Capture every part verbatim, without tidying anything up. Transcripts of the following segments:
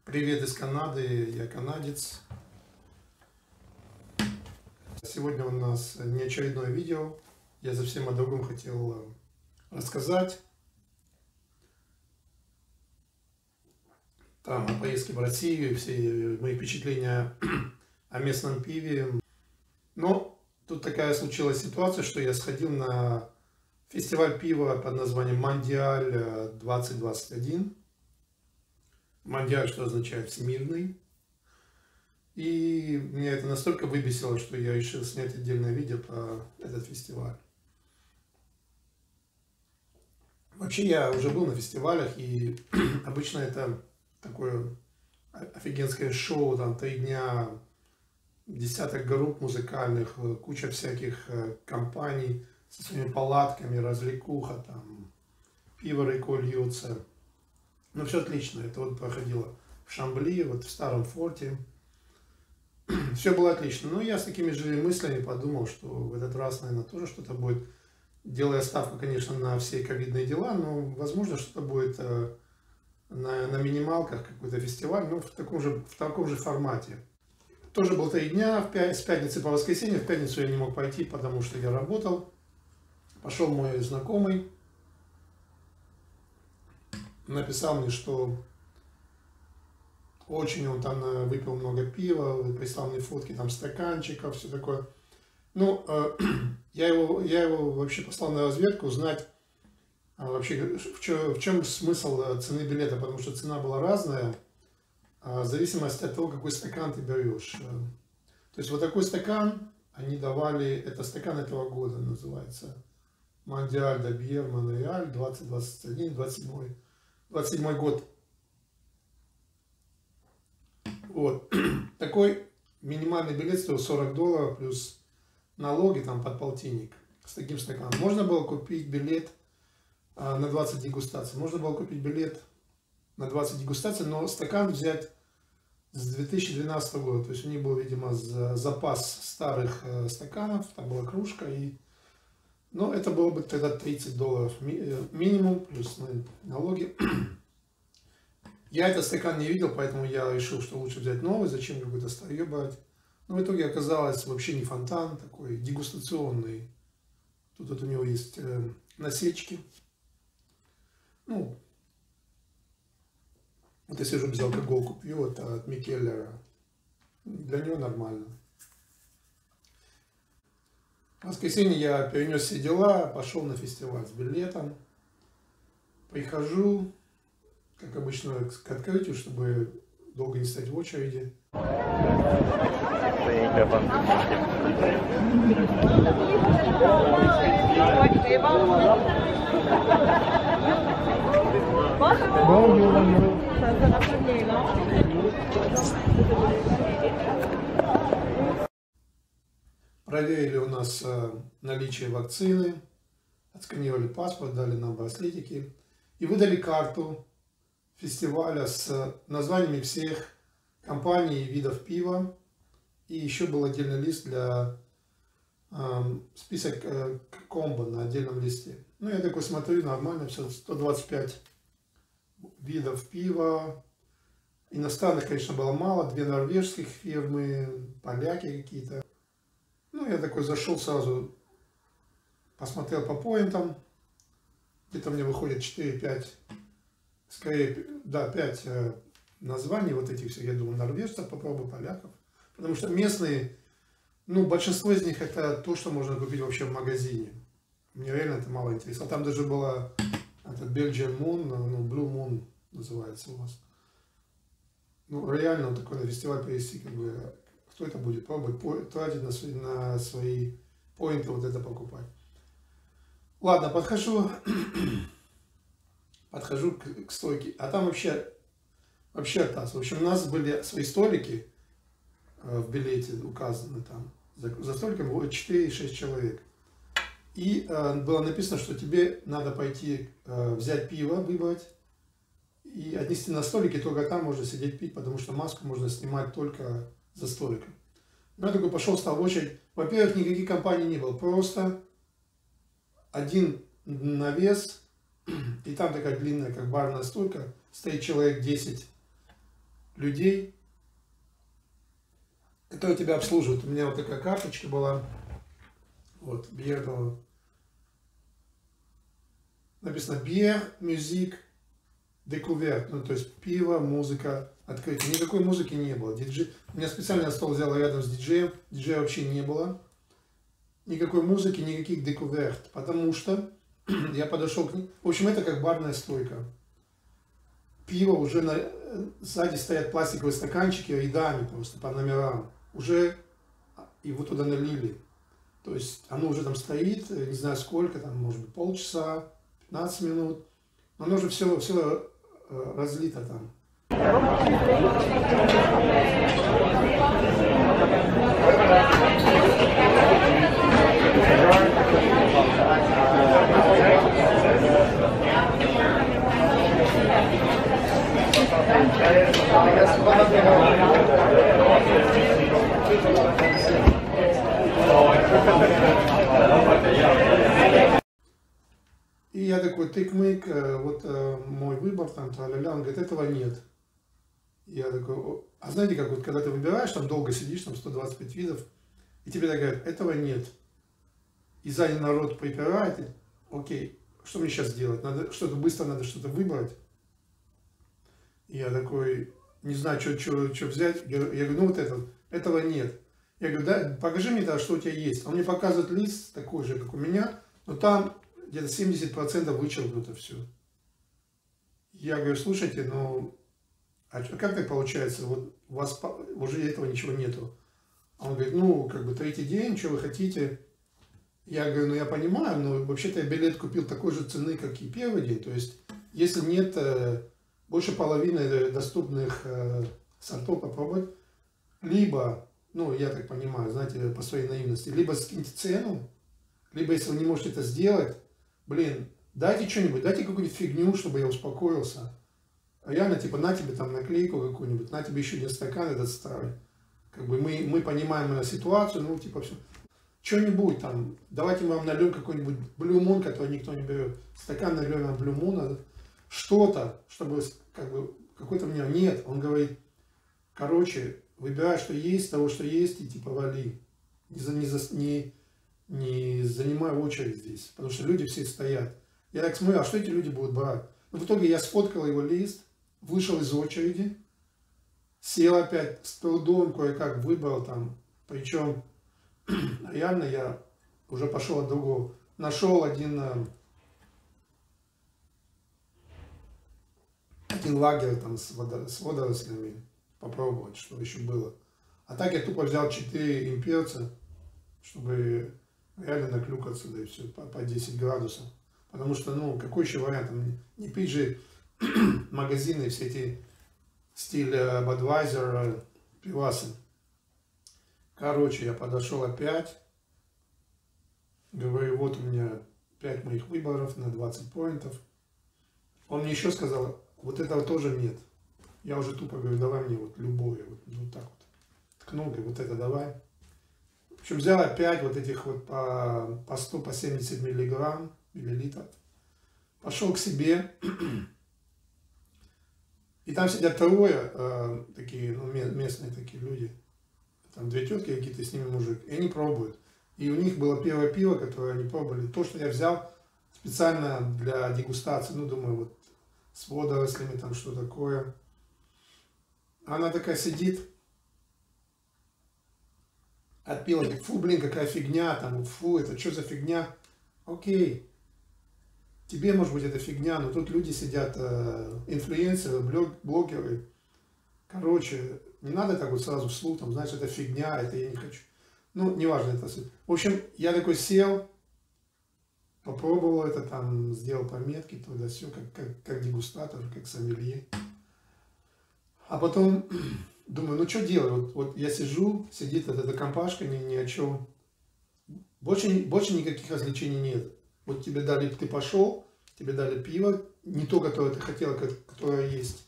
Привет из Канады, я канадец. Сегодня у нас не очередное видео. Я совсем о другом хотел рассказать. Там о поездке в Россию, все мои впечатления о местном пиве. Но тут такая случилась ситуация, что я сходил на фестиваль пива под названием Мондиаль двадцать двадцать один. Мондиаль, что означает всемирный. И меня это настолько выбесило, что я решил снять отдельное видео про этот фестиваль. Вообще я уже был на фестивалях, и обычно это такое офигенское шоу, там три дня, десяток групп музыкальных, куча всяких компаний со своими палатками, развлекуха, там пиво реко льется. Ну, все отлично. Это вот проходило в Шамбли, вот в Старом Форте. Все было отлично. Но я с такими же мыслями подумал, что в этот раз, наверное, тоже что-то будет. Делая ставку, конечно, на все ковидные дела, но, возможно, что-то будет на, на минималках, какой-то фестиваль, но в таком же, в таком же формате. Тоже было три дня, в пять, с пятницы по воскресенье. В пятницу я не мог пойти, потому что я работал. Пошел мой знакомый. Написал мне, что очень он там выпил много пива, прислал мне фотки там стаканчиков, все такое. Ну, э, я, его, я его вообще послал на разведку узнать, а вообще, в, чё, в чем смысл цены билета, потому что цена была разная, в зависимости от того, какой стакан ты берешь. То есть вот такой стакан они давали, это стакан этого года называется, Мондиаль де Бьер Монреаль двадцать двадцать один, двадцать седьмой. двадцать седьмой год. Вот. Такой минимальный билет стоил сорок долларов плюс налоги там под полтинник с таким стаканом. Можно было купить билет а, на двадцать дегустаций. Можно было купить билет на двадцать дегустаций, но стакан взять с две тысячи двенадцатого года. То есть у них был, видимо, запас старых э, стаканов. Там была кружка. И... Но это было бы тогда тридцать долларов минимум плюс налоги. Я этот стакан не видел, поэтому я решил, что лучше взять новый, зачем какой-то старье брать. Но в итоге оказалось вообще не фонтан, такой дегустационный. Тут вот у него есть э, насечки. Ну, вот если уже безалкогольку пью, это от Микеллера. Для него нормально. В воскресенье я перенес все дела, пошел на фестиваль с билетом. Прихожу, как обычно, к открытию, чтобы долго не стоять в очереди. Проверили у нас наличие вакцины, отсканировали паспорт, дали нам браслетики и выдали карту фестиваля с названиями всех компаний и видов пива. И еще был отдельный лист для э, список э, комбо на отдельном листе. Ну, я такой смотрю, нормально, все, сто двадцать пять видов пива. Иностранных, конечно, было мало, две норвежских фирмы, поляки какие-то. Ну, я такой зашел сразу, посмотрел по поинтам, где-то мне выходит четыре-пять, скорее, да, пять э, названий вот этих всех, я думаю, норвежцев попробую, поляков, потому что местные, ну, большинство из них это то, что можно купить вообще в магазине. Мне реально это мало интересно. Там даже была этот Belgian Moon, ну, Blue Moon называется у вас. Ну, реально вот такой на фестиваль привезти, как бы, кто это будет пробовать, тратить на свои, на свои поинты, вот это покупать. Ладно, подхожу, подхожу к, к стойке, а там вообще, вообще оттас. В общем, у нас были свои столики э, в билете указаны там. За, за столиком будет четыре-шесть человек. И э, было написано, что тебе надо пойти э, взять пиво, выбрать и отнести на столик, и только там можно сидеть пить, потому что маску можно снимать только за столиком. Ну, я такой пошел, стал в очередь. Во-первых, никаких компаний не было, просто один навес, и там такая длинная, как барная стойка, стоит человек десять людей, которые тебя обслуживают. У меня вот такая карточка была. Вот, Bière. Написано Bière, musique, découverte. Ну, то есть пиво, музыка, открытие. Никакой музыки не было. Диджей... У меня специально стол взял рядом с диджеем. Диджея вообще не было. Никакой музыки, никаких découverte. Потому что я подошел к ним. В общем, это как барная стойка. Пиво уже на... Сзади стоят пластиковые стаканчики рядами просто по номерам. Уже его туда налили. То есть оно уже там стоит, не знаю сколько, там может быть полчаса, пятнадцать минут. Но оно уже все, все разлито там. И я такой, тык-мык, вот мой выбор, там, тра-ля-ля, он говорит, этого нет. Я такой, а знаете, как вот, когда ты выбираешь, там долго сидишь, там сто двадцать пять видов, и тебе так говорят, этого нет. И сзади народ припирает, и, окей, что мне сейчас делать? Надо что-то быстро, надо что-то выбрать. И я такой, не знаю, что, что, что взять. Я, я говорю, ну вот это, этого нет. Я говорю, да, покажи мне тогда, что у тебя есть. Он мне показывает лист такой же, как у меня, но там где-то семьдесят процентов вычеркнуто все. Я говорю, слушайте, ну, а как так получается? Вот у вас уже этого ничего нету. А он говорит, ну, как бы третий день, что вы хотите? Я говорю, ну я понимаю, но вообще-то я билет купил такой же цены, как и первый день. То есть, если нет э, больше половины доступных э, сортов попробовать, либо, ну, я так понимаю, знаете, по своей наивности, либо скиньте цену, либо, если вы не можете это сделать, блин, дайте что-нибудь, дайте какую-нибудь фигню, чтобы я успокоился. А реально, типа, на тебе там наклейку какую-нибудь, на тебе еще один стакан этот старый. Как бы мы, мы понимаем ситуацию, ну, типа, все. Что-нибудь там, давайте мы вам нальем какой-нибудь Blue Moon, который никто не берет. Стакан нальем на Blue Moon, что-то, чтобы, как бы, какой-то мне... Нет, он говорит, короче, выбирай, что есть, того, что есть, и типа вали. Не, за, не, за, не, не занимай очередь здесь, потому что люди все стоят. Я так смотрю, а что эти люди будут брать? Но в итоге я сфоткал его лист, вышел из очереди, сел опять с трудом, кое-как выбрал там, причем реально я уже пошел от другого. Нашел один, один лагерь там с, водо, с водорослями, попробовать, что еще было. А так я тупо взял четыре имперца, чтобы реально наклюкаться, да и все, по, по десять градусов. Потому что, ну, какой еще вариант? Там не пить же магазины, все эти стиль Budweiser, пивасы. Короче, я подошел опять. Говорю, вот у меня пять моих выборов на двадцать поинтов. Он мне еще сказал, вот этого тоже нет. Я уже тупо говорю, давай мне вот любое, вот, вот так вот. Ткнул, говорю, вот это давай. В общем, взял опять вот этих вот по, по сто, по семьдесят миллиграмм, миллилитров. Пошел к себе. И там сидят трое, э, такие, ну, местные такие люди. Там две тетки какие-то, с ними мужик. И они пробуют. И у них было первое пиво, которое они пробовали. То, что я взял специально для дегустации. Ну, думаю, вот с водорослями, там что такое. Она такая сидит. Отпила, говорит, фу, блин, какая фигня, там, фу, это что за фигня? Окей. Тебе, может быть, это фигня, но тут люди сидят, э, инфлюенсеры, блогеры. Короче, не надо так вот сразу вслух, там, знаешь, это фигня, это я не хочу. Ну, неважно это. В общем, я такой сел, попробовал это, там, сделал пометки, туда все, как, как, как дегустатор, как сомелье. А потом думаю, ну что делать? Вот, вот я сижу, сидит вот эта компашка, ни, ни о чем. Больше, больше никаких развлечений нет. Вот тебе дали, ты пошел, тебе дали пиво, не то, которое ты хотел, которое есть.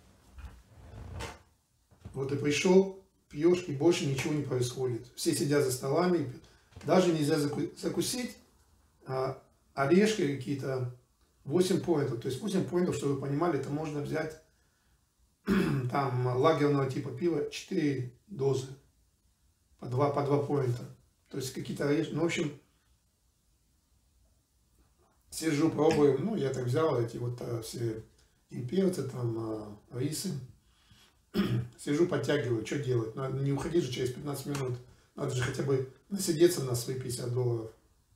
Вот ты пришел, пьешь, и больше ничего не происходит. Все сидят за столами, даже нельзя закусить, а орешки какие-то, восемь поинтов. То есть восемь поинтов, чтобы вы понимали, это можно взять там лагерного типа пива четыре дозы по два, по два поинта. То есть какие-то, ну, в общем, сижу, пробую, ну, я так взял эти вот а, все имперцы, там, а, рисы, сижу, подтягиваю, что делать? Надо не уходить же через пятнадцать минут, надо же хотя бы насидеться на свои пятьдесят долларов.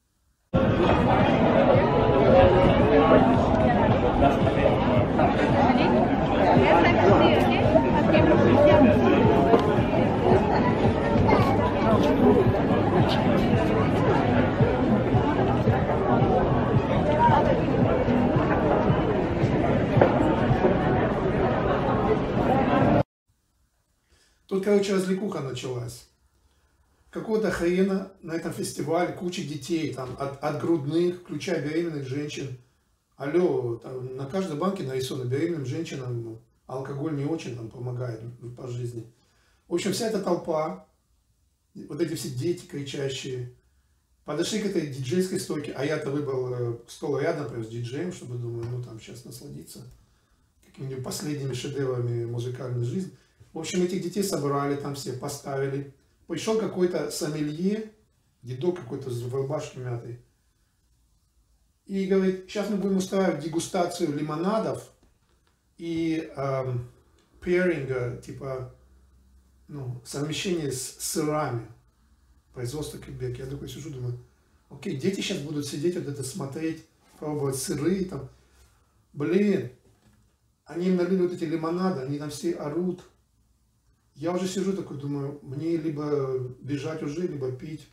Тут, короче, развлекуха началась. Какого-то хрена на этом фестивале куча детей, там, от, от грудных, включая беременных женщин. Алло, там, на каждой банке нарисовано беременным женщинам, ну, алкоголь не очень там помогает по жизни. В общем, вся эта толпа, вот эти все дети кричащие, подошли к этой диджейской стойке, а я-то выбрал стол рядом прям с диджеем, чтобы, думаю, ну там сейчас насладиться какими-нибудь последними шедеврами музыкальной жизни. В общем, этих детей собрали, там все поставили. Пришел какой-то сомелье, дедок какой-то в рубашке мятой. И говорит, сейчас мы будем устраивать дегустацию лимонадов и эм, пейринга, типа, ну, совмещение с сырами. Производство Квебек. Я такой сижу, думаю, окей, дети сейчас будут сидеть, вот это смотреть, пробовать сыры, там. Блин, они им налили вот эти лимонады, они там все орут. Я уже сижу такой, думаю, мне либо бежать уже, либо пить.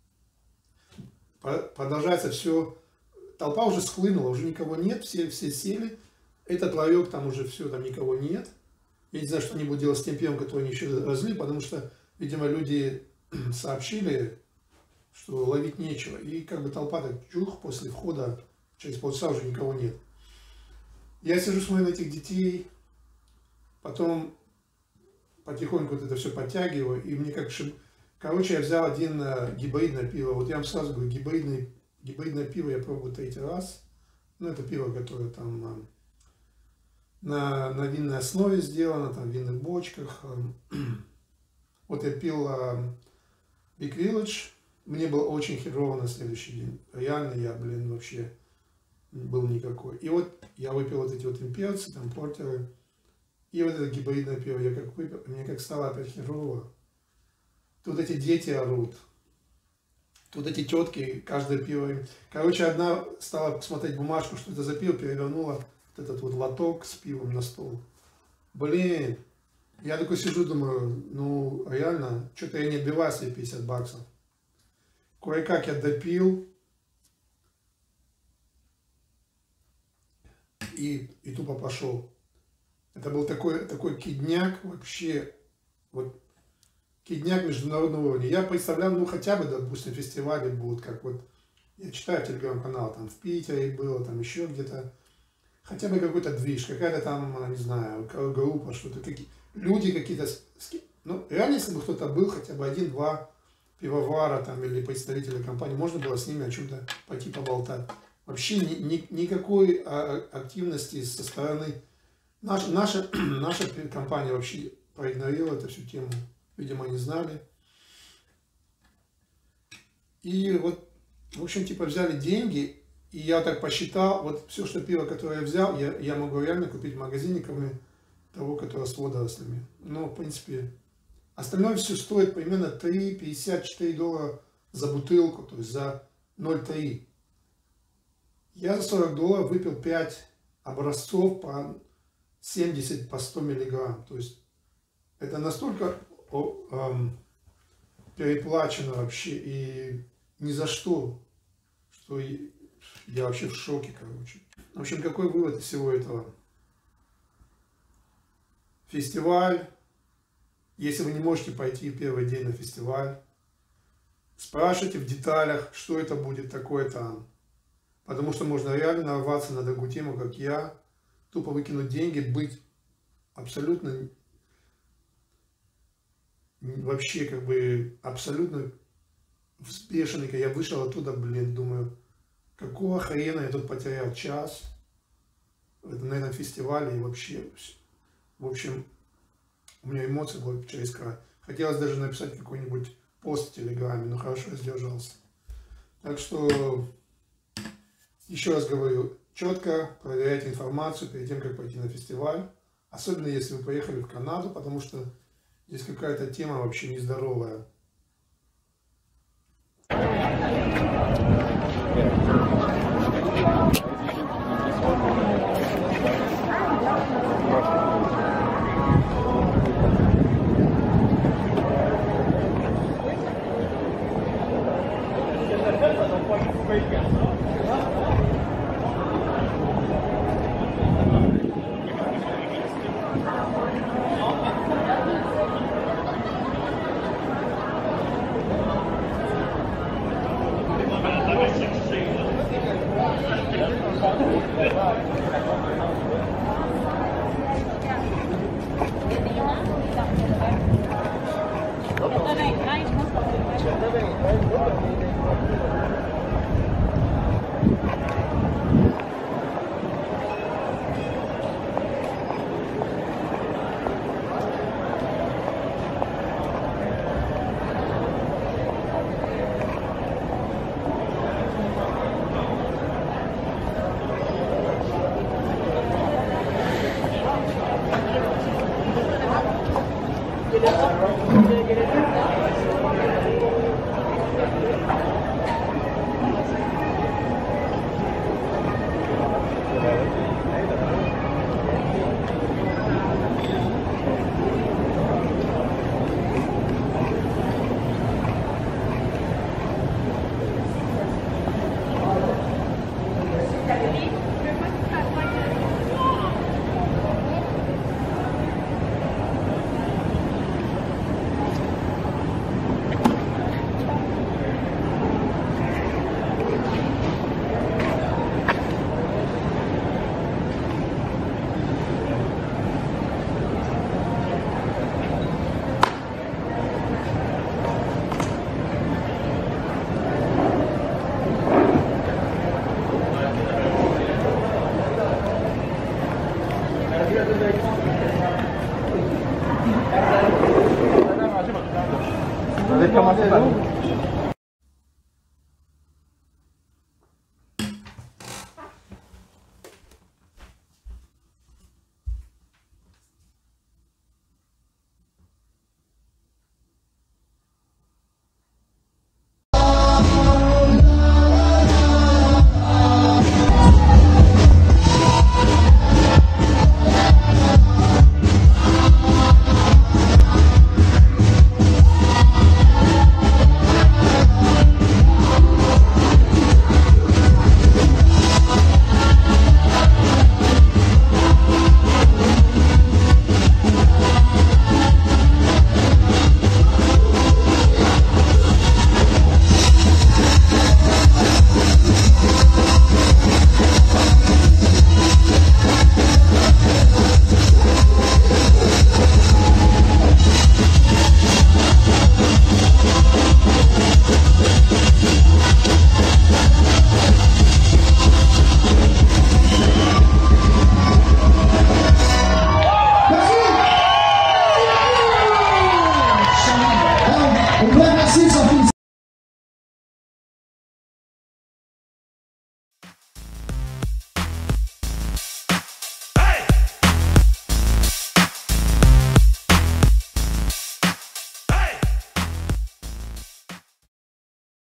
Продолжается все. Толпа уже схлынула, уже никого нет, все, все сели. Этот ларек, там уже все, там никого нет. Я не знаю, что они будут делать с тем пивом, который они еще разлили, потому что, видимо, люди сообщили, что ловить нечего. И как бы толпа так чух, после входа, через полчаса уже никого нет. Я сижу, смотрю на этих детей, потом потихоньку вот это все подтягиваю, и мне как шиб... Короче, я взял один гибридное пиво. Вот я вам сразу говорю, гибридный, гибридное пиво я пробую третий раз. Ну, это пиво, которое там на, на винной основе сделано, там в винных бочках. Вот я пил Big Village. Мне было очень херово на следующий день. Реально я, блин, вообще был никакой. И вот я выпил вот эти вот имперцы, там портеры. И вот это гибридное пиво я как выпил, мне как стало опять херово. Тут эти дети орут. Тут эти тетки, каждое пиво. Короче, одна стала смотреть бумажку, что это за пиво, перевернула вот этот вот лоток с пивом на стол. Блин, я такой сижу, думаю, ну реально, что-то я не отбиваю свои пятьдесят баксов. Кое-как я допил. И, и тупо пошел. Это был такой, такой кидняк вообще, вот кидняк международного уровня. Я представлял, ну хотя бы, допустим, фестивали будут, как вот, я читаю телеграм-канал, там в Питере было, там еще где-то, хотя бы какой-то движ, какая-то там, не знаю, группа, что-то, какие, люди какие-то, ну реально, если бы кто-то был, хотя бы один-два пивовара там или представителя компании, можно было с ними о чем-то пойти поболтать. Вообще ни, ни, никакой активности со стороны. Наша, наша, наша компания вообще проигнорировала эту всю тему. Видимо, не знали. И вот, в общем, типа взяли деньги, и я так посчитал, вот все, что пиво, которое я взял, я, я могу реально купить в магазине, кроме того, которое с водорослями. Но, в принципе, остальное все стоит примерно три пятьдесят четыре доллара за бутылку, то есть за ноль целых три. Я за сорок долларов выпил пять образцов по семьдесят, по сто миллиграмм. То есть это настолько о, эм, переплачено вообще и ни за что, что я вообще в шоке, короче. В общем, какой вывод из всего этого? Фестиваль. Если вы не можете пойти в первый день на фестиваль, спрашивайте в деталях, что это будет такое там. Потому что можно реально нарваться на такую тему, как я, тупо выкинуть деньги, быть абсолютно, вообще как бы абсолютно взбешенный. Я вышел оттуда, блин, думаю, какого хрена я тут потерял час на этом фестивале и вообще В общем, у меня эмоции были через край. Хотелось даже написать какой-нибудь пост в Телеграме, но хорошо я сдержался. Так что, еще раз говорю, четко проверяйте информацию перед тем, как пойти на фестиваль. Особенно, если вы поехали в Канаду, потому что здесь какая-то тема вообще нездоровая. Reclamação.